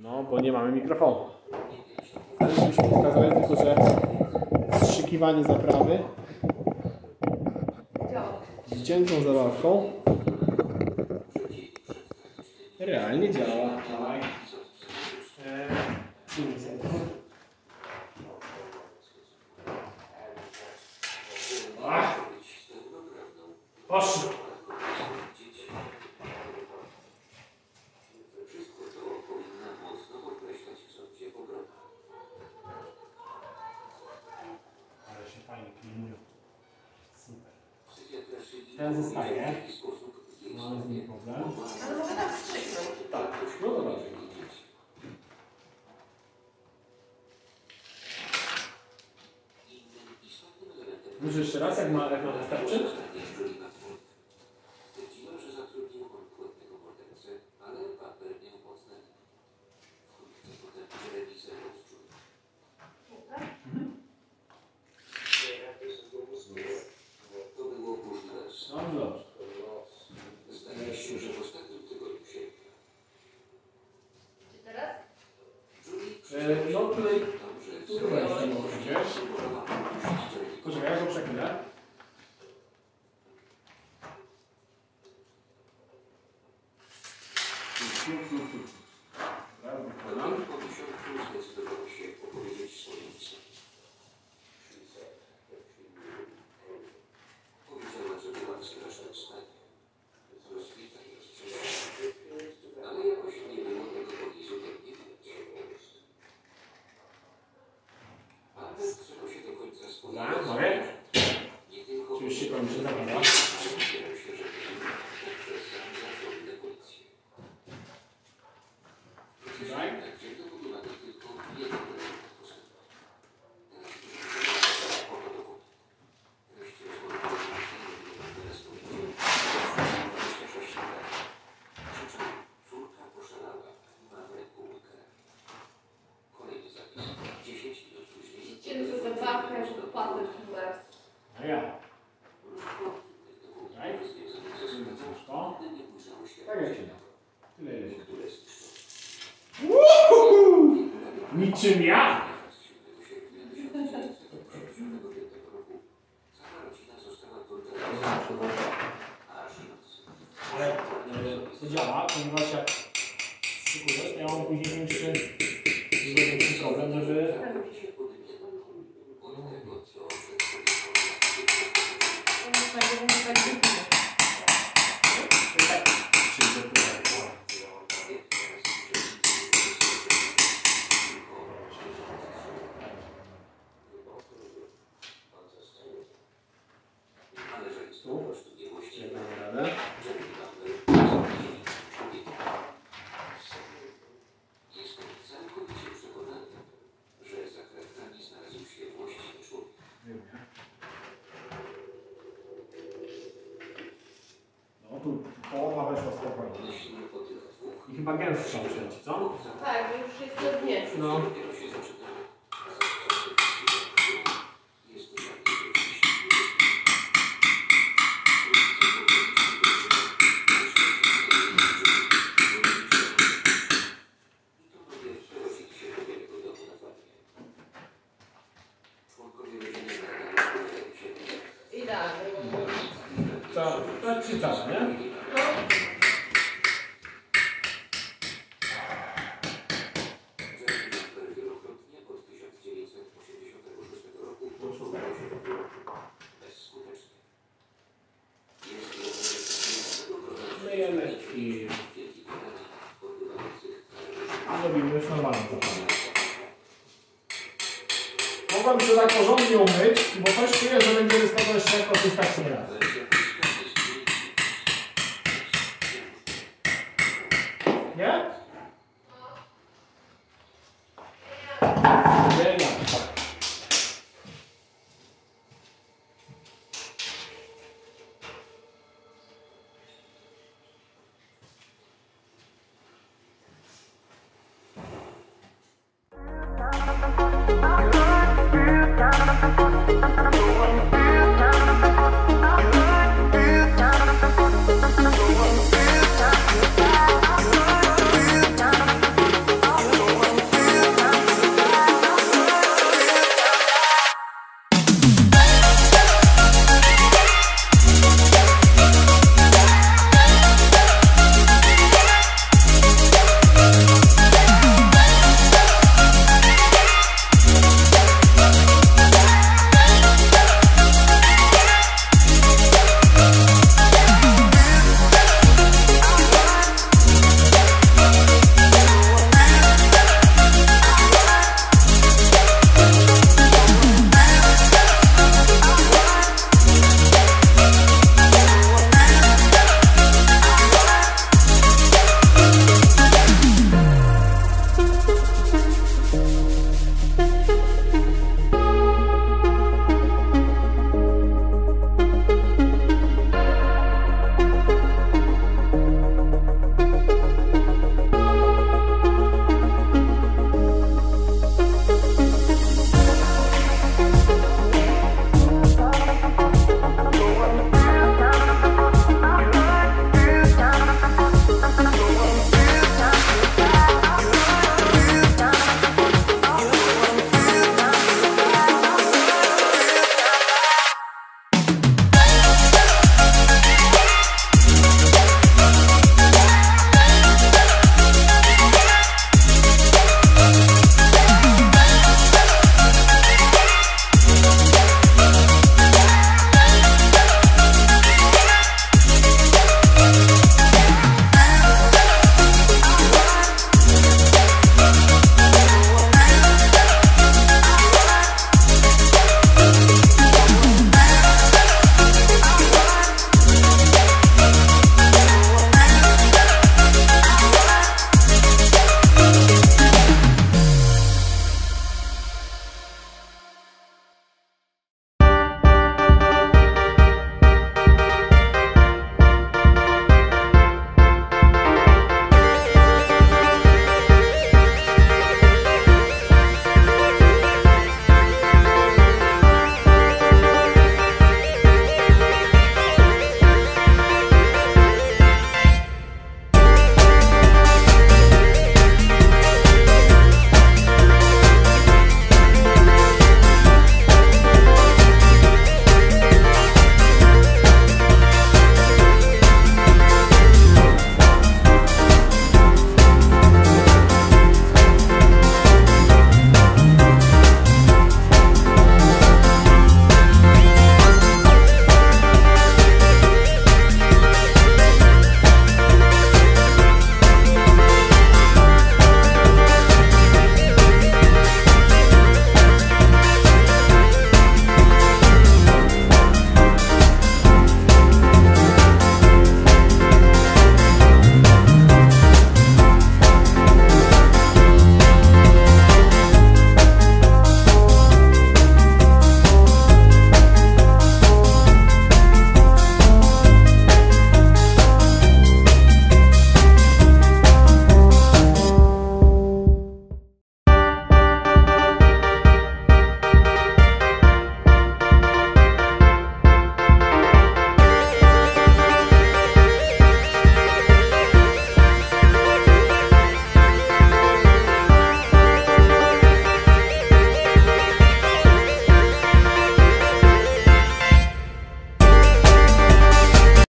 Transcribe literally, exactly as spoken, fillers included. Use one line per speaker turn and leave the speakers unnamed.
No, bo nie mamy mikrofonu. Ale żebyśmy pokazali tylko, że wstrzykiwanie zaprawy z dziecięcą zabawką realnie działa. Dawaj. Eee, Poszło. Ale się fajnie klinują. Super. Ten zostaje. Mamy z nim problem.
Ale mogę tam wstrzyknąć.
Tak, no dobra. Może jeszcze raz, jak ma, jak ma wystarczy? No dobrze.
Zdaje się, że w ostatnim tygodniu się... Czy teraz?
E, no tutaj... Tutaj jest nie możesz. Poczekaj, ja go przeklinę.
Po miesiącu zdecydował się opowiedzieć swoje misje. Powiedziała, że była w strasznym stanie. Rozbita i roztrzęsiona. Ale jakoś nie było tego pobliżu, jak nie widać. Ale trzeba się do końca spodziewać.
Mogę?
Nie tylko...
Czy już się kończy zabawa?
Spodziewał się, że poprzez sam zadzwoni na policję.
Tutaj?
Dziecięca zabawka, że dopadł w nas.
A ja. Tutaj? To? Tak jak się da. Tyle ile się tu jest. Woohoo! Niczym ja! Ale e, to działa, ponieważ jak szykujesz, ja mam później większy, większy problem, żeby... No tu połowa weszła spokojnie. I chyba gęstsza wszędzie, co?
Tak, już jest to dnie.
No.
Idealnie.
Co? To ci cała, nie? Myjemy i zrobimy już normalną zapalę. Mogłabym się tak porządnie umyć, bo coś czuję, że będzie wystawał jeszcze jako wystarczy razy.